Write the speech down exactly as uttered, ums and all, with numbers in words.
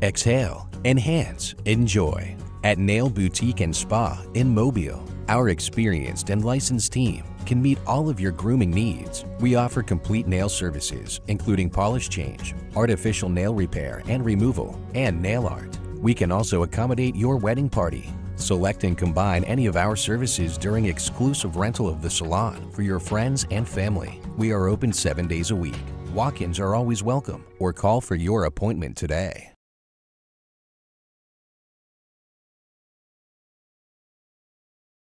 exhale, enhance, enjoy. At Nail Boutique and Spa in Mobile, our experienced and licensed team can meet all of your grooming needs. We offer complete nail services, including polish change, artificial nail repair and removal, and nail art. We can also accommodate your wedding party. Select and combine any of our services during exclusive rental of the salon for your friends and family. We are open seven days a week. Walk-ins are always welcome, or call for your appointment today.